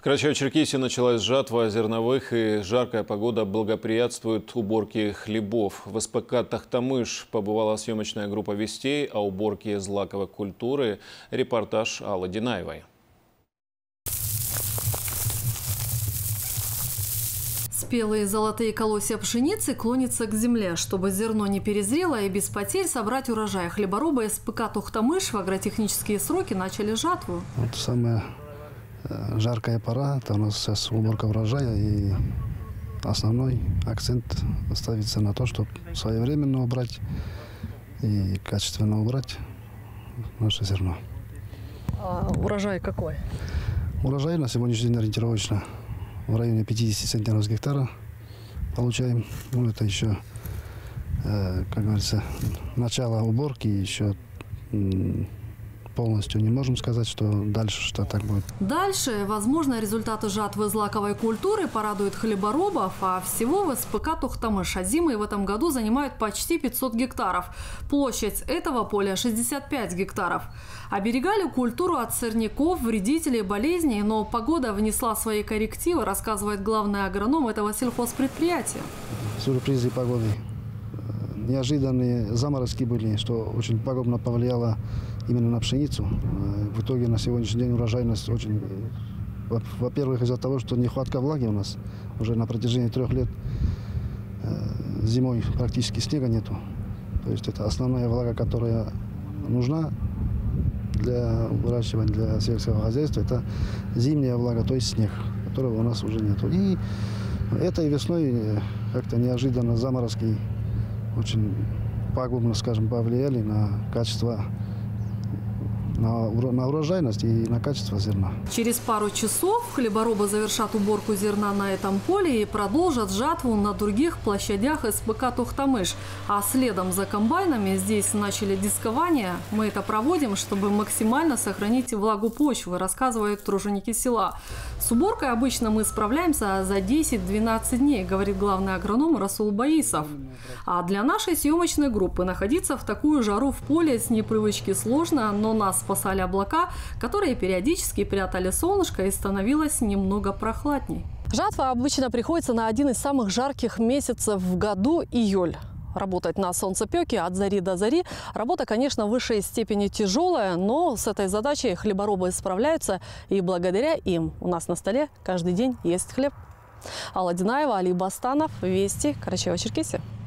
В Карачаево-Черкесии началась жатва зерновых, и жаркая погода благоприятствует уборке хлебов. В СПК «Тахтамыш» побывала съемочная группа «Вестей» о уборке злаковой культуры. Репортаж Аллы Динаевой. Спелые золотые колосья пшеницы клонятся к земле. Чтобы зерно не перезрело и без потерь собрать урожай, хлеборобы СПК «Тахтамыш» в агротехнические сроки начали жатву. Вот самая жаркая пора, это у нас сейчас уборка урожая, и основной акцент ставится на то, чтобы своевременно убрать и качественно убрать наше зерно. А урожай какой? Урожай на сегодняшний день ориентировочно в районе 50 центнеров с гектара получаем. Ну, это еще, как говорится, начало уборки, еще полностью не можем сказать, что дальше что так будет. Дальше, возможно, результаты жатвы злаковой культуры порадуют хлеборобов, а всего в СПК «Тахтамыш» озимые в этом году занимают почти 500 гектаров. Площадь этого поля 65 гектаров. Оберегали культуру от сорняков, вредителей, болезней, но погода внесла свои коррективы, рассказывает главный агроном этого сельхозпредприятия. Сюрпризы погоды. Неожиданные заморозки были, что очень пагубно повлияло именно на пшеницу. В итоге на сегодняшний день урожайность очень... Во-первых, из-за того, что нехватка влаги у нас уже на протяжении 3 лет зимой практически снега нету. То есть это основная влага, которая нужна для выращивания, для сельского хозяйства, это зимняя влага, то есть снег, которого у нас уже нету. И этой весной как-то неожиданно заморозки очень пагубно, скажем, повлияли на качество, на урожайность и на качество зерна. Через пару часов хлеборобы завершат уборку зерна на этом поле и продолжат жатву на других площадях СПК «Тахтамыш». А следом за комбайнами здесь начали дискование. Мы это проводим, чтобы максимально сохранить влагу почвы, рассказывают труженики села. С уборкой обычно мы справляемся за 10-12 дней, говорит главный агроном Расул Баисов. А для нашей съемочной группы находиться в такую жару в поле с непривычки сложно, но нас спасали облака, которые периодически прятали солнышко, и становилось немного прохладней. Жатва обычно приходится на один из самых жарких месяцев в году – июль. Работать на солнцепеке от зари до зари. Работа, конечно, в высшей степени тяжелая, но с этой задачей хлеборобы справляются, и благодаря им у нас на столе каждый день есть хлеб. Алла Динаева, Али Бастанов, Вести, Карачаево-Черкесия.